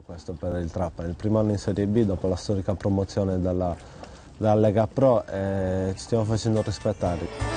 questo per il Trapani, il primo anno in Serie B dopo la storica promozione dalla Lega Pro e ci stiamo facendo rispettare.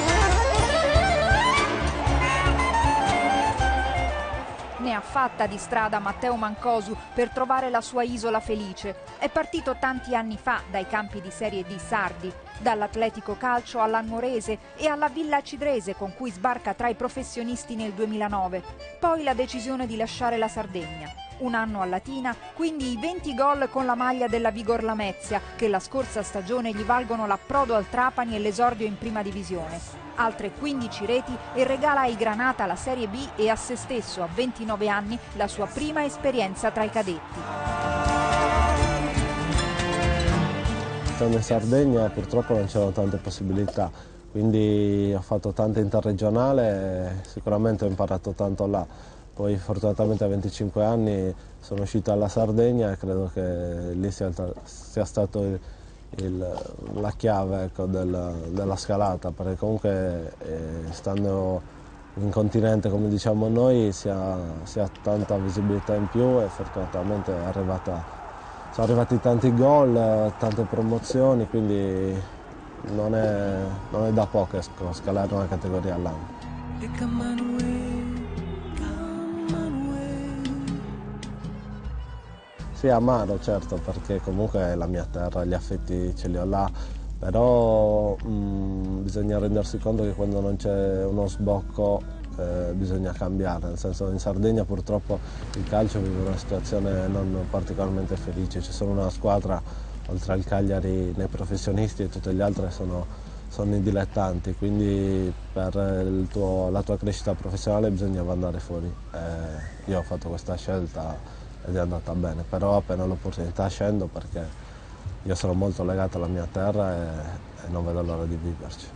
Ne ha fatta di strada Matteo Mancosu per trovare la sua isola felice. È partito tanti anni fa dai campi di Serie D sardi, dall'Atletico Calcio all'Annurese e alla Villa Cidrese con cui sbarca tra i professionisti nel 2009. Poi la decisione di lasciare la Sardegna. Un anno a Latina, quindi i 20 gol con la maglia della Vigor Lamezia, che la scorsa stagione gli valgono l'approdo al Trapani e l'esordio in prima divisione. Altre 15 reti e regala ai Granata la Serie B e a se stesso, a 29 anni, la sua prima esperienza tra i cadetti. Stando in Sardegna purtroppo non c'erano tante possibilità, quindi ho fatto tante interregionale e sicuramente ho imparato tanto là. Poi fortunatamente a 25 anni sono uscito alla Sardegna e credo che lì sia stato la chiave, ecco, della scalata, perché comunque stando in continente come diciamo noi si ha tanta visibilità in più e fortunatamente sono arrivati tanti gol, tante promozioni, quindi non è da poco scalare una categoria all'anno. Sì, amaro certo, perché comunque è la mia terra, gli affetti ce li ho là, però bisogna rendersi conto che quando non c'è uno sbocco bisogna cambiare, nel senso in Sardegna purtroppo il calcio vive una situazione non particolarmente felice, c'è solo una squadra oltre al Cagliari nei professionisti e tutte le altre sono i dilettanti, quindi per la tua crescita professionale bisognava andare fuori. Io ho fatto questa scelta ed è andata bene, però appena l'opportunità scendo perché io sono molto legato alla mia terra e non vedo l'ora di viverci.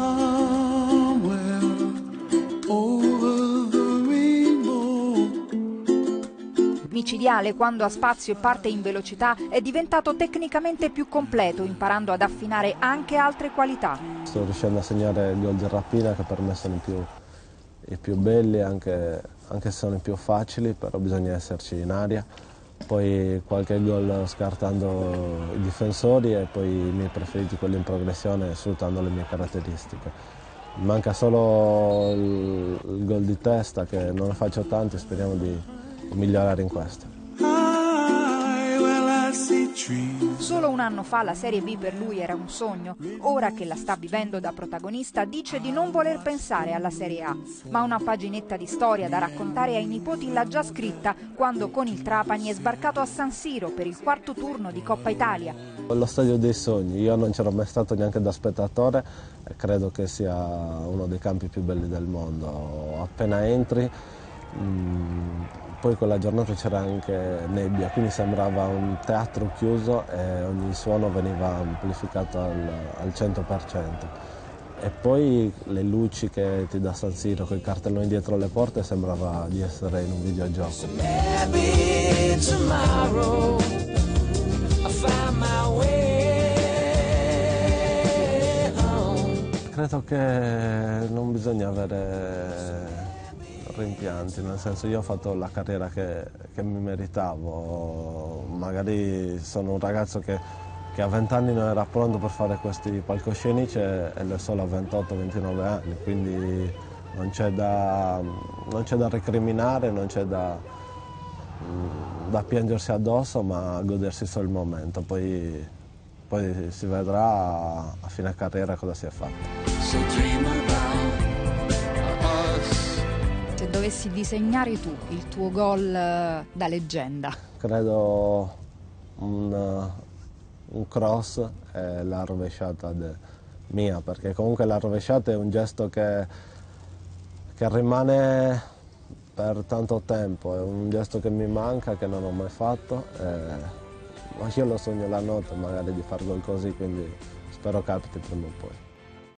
Micidiale, quando ha spazio e parte in velocità, è diventato tecnicamente più completo, imparando ad affinare anche altre qualità. Sto riuscendo a segnare gol di rapina che per me sono i più belli, anche se sono i più facili, però bisogna esserci in aria. Poi qualche gol scartando i difensori e poi i miei preferiti quelli in progressione sfruttando le mie caratteristiche. Manca solo il gol di testa che non ne faccio tanti, speriamo di migliorare in questo. Solo un anno fa la Serie B per lui era un sogno. Ora che la sta vivendo da protagonista dice di non voler pensare alla Serie A, ma una paginetta di storia da raccontare ai nipoti l'ha già scritta quando con il Trapani è sbarcato a San Siro per il quarto turno di Coppa Italia. Lo stadio dei sogni, io non c'ero mai stato neanche da spettatore e credo che sia uno dei campi più belli del mondo. Appena entri, poi quella giornata c'era anche nebbia, quindi sembrava un teatro chiuso e ogni suono veniva amplificato al 100%. E poi le luci che ti dà San Siro, con i cartelloni dietro le porte, sembrava di essere in un videogioco. Credo che non bisogna avere rimpianti, nel senso io ho fatto la carriera che mi meritavo, magari sono un ragazzo che a 20 anni non era pronto per fare questi palcoscenici e lo solo a 28-29 anni, quindi non c'è da recriminare, non c'è da piangersi addosso, ma godersi solo il momento, poi si vedrà a fine carriera cosa si è fatto. Se dovessi disegnare tu il tuo gol da leggenda? Credo un cross e la rovesciata mia, perché comunque la rovesciata è un gesto che rimane per tanto tempo, è un gesto che mi manca, che non ho mai fatto. Ma io lo sogno la notte magari di far gol così, quindi spero capiti prima o poi.